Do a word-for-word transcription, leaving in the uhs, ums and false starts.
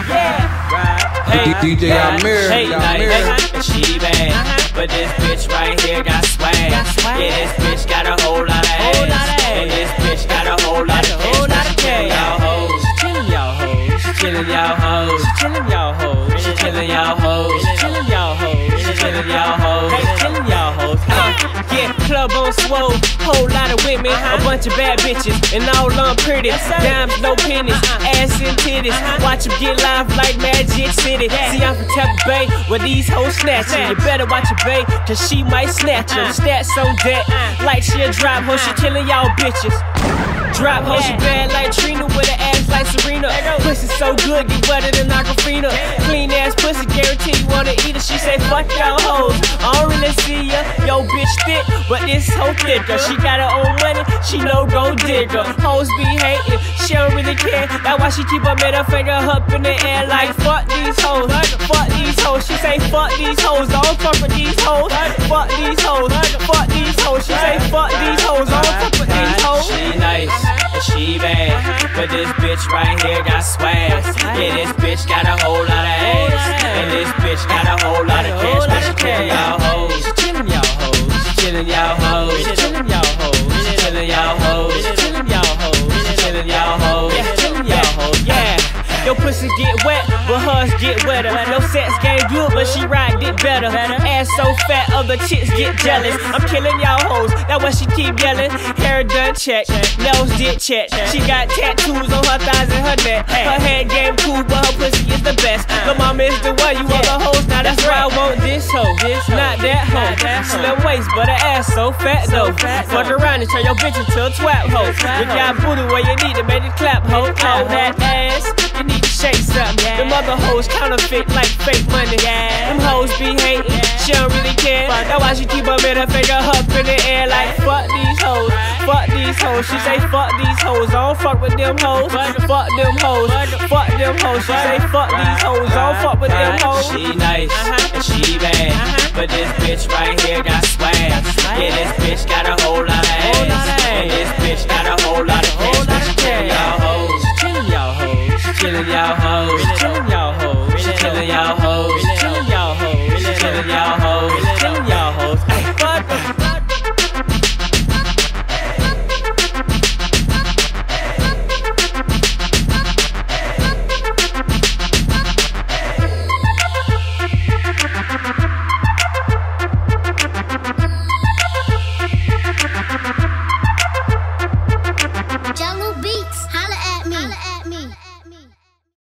Yeah, right. Hey, D J Amir, hey, nice, and she bad, but this bitch right here got swag. Yeah, this bitch got a whole lot of ass, and this bitch got a whole lot of cash. Y'all hoes, she chillin' y'all hoes, she chillin' y'all hoes, she chillin' y'all hoes, she chillin' y'all hoes, she chillin' y'all hoes, she chillin' y'all hoes, hey, chillin' y'all hoes. Uh, yeah, club on swole, whole lot of women, a bunch of bad bitches, and all on pretty. Dimes, no pennies, ass and titties. Watch them get live like Magic City. See, I'm from Tampa Bay, where these hoes snatchin'. You better watch your bae, cause she might snatch her. Stats on deck, like she a drop hoe, she killin' y'all bitches. Drop hoe, she bad like Trina, with an ass like Serena. Pussy so good, get wetter than Aquafina. Clean ass pussy, guarantee you wanna eat it. She say, fuck y'all hoes, I don't really see ya. Yo, bitch thick, but this hoe thicker. She got her own money, she no gold digger. Hoes be hating, she don't really care. That's why she keep her middle finger up in the air like, fuck these hoes, fuck these hoes. She say, fuck these hoes, I don't fuck with these hoes. Fuck these hoes, fuck these hoes. She say, fuck these hoes, I don't fuck with these hoes. She nice, and she bad, but this bitch right here got swag. Yeah, this bitch got a whole lot of ass, and this bitch got a whole lot of cash. But she chillin' y'all hoes, she chillin' y'all hoes, she chillin' y'all hoes, she chillin' y'all hoes, she chillin' y'all hoes, she chillin' y'all hoes, she chillin' y'all hoes, she chillin' y'all hoes. Yeah. Your pussy get wet, but hers get wetter. No sex game good, but she ride it better. Ass so fat, other chicks get jealous. I'm killing y'all hoes, that's why she keep yelling. Hair done check, nails did check. She got tattoos on her thighs and her neck. Her head game cool, but her pussy is the best. The mama is the one, you other hoes, now that's where I want this hoe. Not that hoe, slim waist, but her ass so fat though. Fuck around and turn your bitch into a twat hoe. With y'all booty where you need to make it clap hoe. All that ass, you need to shake something. Yeah. Them other hoes counterfeit like fake money. Yeah. Them hoes be hating, she don't really care. That's why she keep her middle finger up in the air like, fuck these hoes, fuck these hoes. She say, fuck these hoes, I don't fuck with them hoes. Fuck them hoes, fuck them hoes. She say, fuck these hoes, I don't fuck with them hoes. She nice, and she bad, but this bitch right here got swag. Yeah, this bitch got a whole lot of ass, and this bitch got a whole lot of